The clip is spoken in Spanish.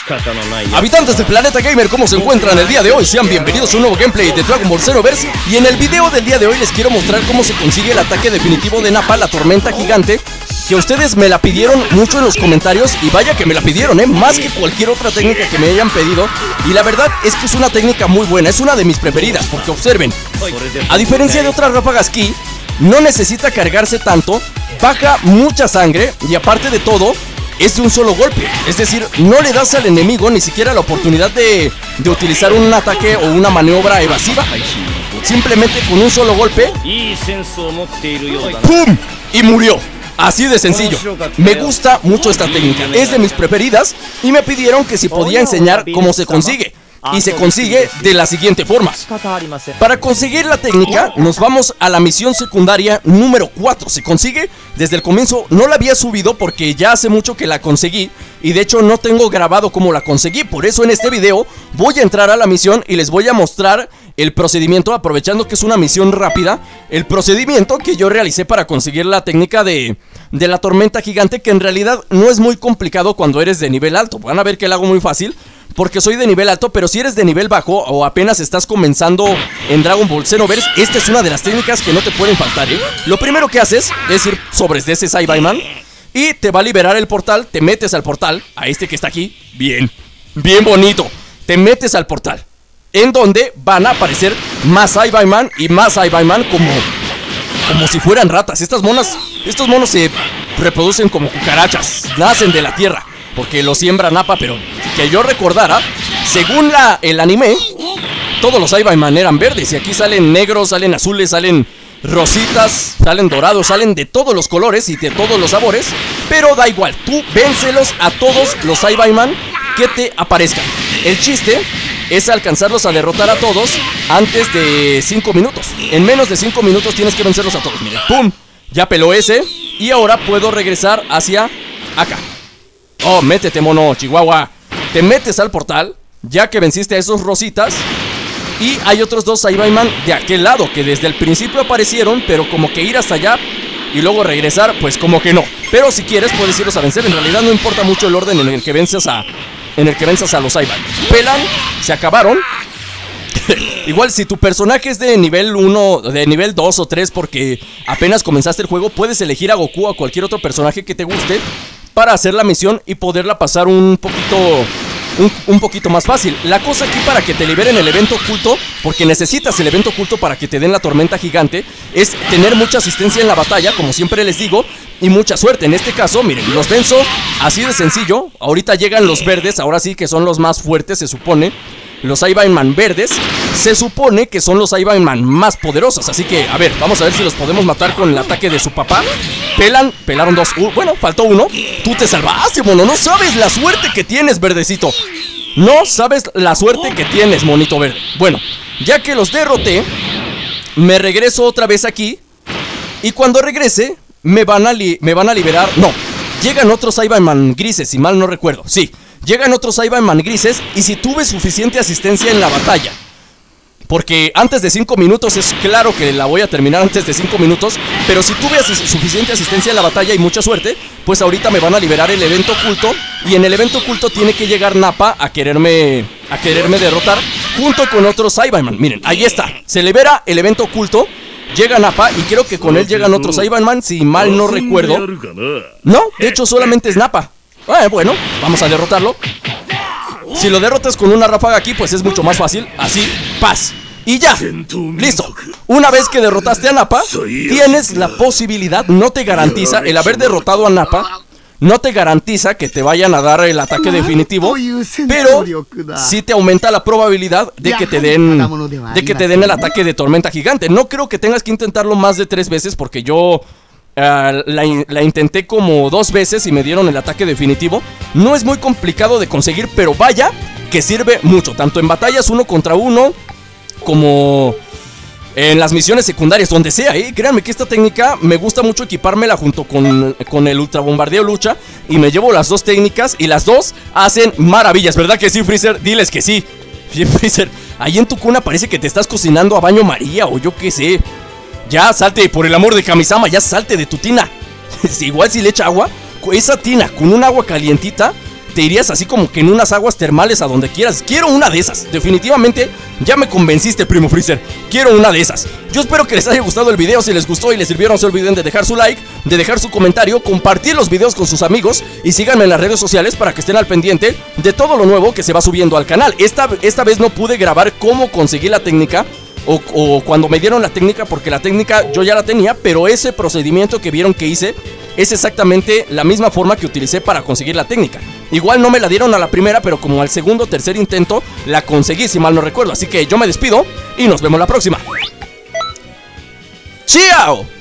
Habitantes del planeta gamer, ¿cómo se encuentran el día de hoy? Sean bienvenidos a un nuevo gameplay de Dragon Ball Xenoverse. Y en el video del día de hoy les quiero mostrar cómo se consigue el ataque definitivo de Nappa, la tormenta gigante, que ustedes me la pidieron mucho en los comentarios. Y vaya que me la pidieron, más que cualquier otra técnica que me hayan pedido. Y la verdad es que es una técnica muy buena, es una de mis preferidas, porque observen, a diferencia de otras ráfagas Ki, no necesita cargarse tanto, baja mucha sangre y aparte de todo, es de un solo golpe. Es decir, no le das al enemigo ni siquiera la oportunidad de utilizar un ataque o una maniobra evasiva. Simplemente con un solo golpe, ¡pum! Y murió. Así de sencillo. Me gusta mucho esta técnica, es de mis preferidas. Y me pidieron que si podía enseñar cómo se consigue. Y se consigue de la siguiente forma. Para conseguir la técnica nos vamos a la misión secundaria número 4. Se consigue desde el comienzo. No la había subido porque ya hace mucho que la conseguí. Y de hecho no tengo grabado cómo la conseguí. Por eso en este video voy a entrar a la misión y les voy a mostrar el procedimiento, aprovechando que es una misión rápida, el procedimiento que yo realicé para conseguir la técnica de la tormenta gigante, que en realidad no es muy complicado cuando eres de nivel alto. Van a ver que la hago muy fácil porque soy de nivel alto, pero si eres de nivel bajo o apenas estás comenzando en Dragon Ball Xenoverse, esta es una de las técnicas que no te pueden faltar, Lo primero que haces es ir sobres de ese Saiyaman y te va a liberar el portal. Te metes al portal, a este que está aquí, bien bonito. Te metes al portal, en donde van a aparecer más Saiyaman y más Saiyaman como si fueran ratas. Estos monos se reproducen como cucarachas, nacen de la tierra, porque lo siembra Nappa, pero que yo recordara, según el anime, todos los Saiyaman eran verdes. Y aquí salen negros, salen azules, salen rositas, salen dorados, salen de todos los colores y de todos los sabores. Pero da igual, tú véncelos a todos los Saiyaman que te aparezcan. El chiste es alcanzarlos a derrotar a todos antes de 5 minutos. En menos de 5 minutos tienes que vencerlos a todos. Miren, ¡pum! Ya peló ese. Y ahora puedo regresar hacia acá. Oh, métete, mono, Chihuahua. Te metes al portal, ya que venciste a esos rositas. Y hay otros dos Saiyaman de aquel lado, que desde el principio aparecieron, pero como que ir hasta allá y luego regresar, pues como que no. Pero si quieres puedes irlos a vencer. En realidad no importa mucho el orden en el que venzas a los Saiyaman. Pelan, se acabaron. Igual si tu personaje es de nivel 1, de nivel 2 o 3 porque apenas comenzaste el juego, puedes elegir a Goku o a cualquier otro personaje que te guste para hacer la misión y poderla pasar un poquito más fácil. La cosa aquí para que te liberen el evento oculto, porque necesitas el evento oculto para que te den la tormenta gigante, es tener mucha asistencia en la batalla, como siempre les digo, y mucha suerte. En este caso, miren, los venzo así de sencillo. Ahorita llegan los verdes, ahora sí que son los más fuertes, se supone. Los Saiyaman verdes se supone que son los Saiyaman más poderosos. Así que, a ver, vamos a ver si los podemos matar con el ataque de su papá. Pelaron dos. Bueno, faltó uno. Tú te salvaste, mono. No sabes la suerte que tienes, verdecito. No sabes la suerte que tienes, monito verde. Bueno, ya que los derroté, me regreso otra vez aquí. Y cuando regrese, me van a liberar. No, llegan otros Saiyaman grises, si mal no recuerdo. Sí, llegan otros Saiyaman grises. Y si tuve suficiente asistencia en la batalla, porque antes de 5 minutos es claro que la voy a terminar antes de 5 minutos. Pero si tuve suficiente asistencia en la batalla y mucha suerte, pues ahorita me van a liberar el evento oculto. Y en el evento oculto tiene que llegar Nappa a quererme derrotar junto con otros Saiyaman. Miren, ahí está, se libera el evento oculto. Llega Nappa y creo que con él llegan otros Saiyaman, si mal no recuerdo. No, de hecho solamente es Nappa. Bueno, vamos a derrotarlo. Si lo derrotas con una ráfaga aquí, pues es mucho más fácil. Así, paz. Y ya, listo. Una vez que derrotaste a Nappa, tienes la posibilidad, no te garantiza, el haber derrotado a Nappa no te garantiza que te vayan a dar el ataque definitivo, pero sí te aumenta la probabilidad de que te den el ataque de tormenta gigante. No creo que tengas que intentarlo más de 3 veces, porque yo la intenté como 2 veces y me dieron el ataque definitivo. No es muy complicado de conseguir, pero vaya que sirve mucho, tanto en batallas 1 contra 1 como en las misiones secundarias, donde sea, créanme que esta técnica me gusta mucho equipármela junto con el Ultra Bombardeo Lucha. Y me llevo las dos técnicas y las dos hacen maravillas, ¿verdad que sí, Freezer? Diles que sí. Freezer, ahí en tu cuna parece que te estás cocinando a baño María o yo qué sé. Ya salte, por el amor de Kamisama, ya salte de tu tina. Igual si le echa agua, esa tina con un agua calientita te irías así como que en unas aguas termales a donde quieras. Quiero una de esas. Definitivamente ya me convenciste, primo Freezer. Quiero una de esas. Yo espero que les haya gustado el video. Si les gustó y les sirvieron, no se olviden de dejar su like, de dejar su comentario, compartir los videos con sus amigos y síganme en las redes sociales para que estén al pendiente de todo lo nuevo que se va subiendo al canal. Esta vez no pude grabar cómo conseguí la técnica o cuando me dieron la técnica, porque la técnica yo ya la tenía, pero ese procedimiento que vieron que hice es exactamente la misma forma que utilicé para conseguir la técnica. Igual no me la dieron a la primera, pero como al segundo o tercer intento la conseguí, si mal no recuerdo. Así que yo me despido y nos vemos la próxima. ¡Chao!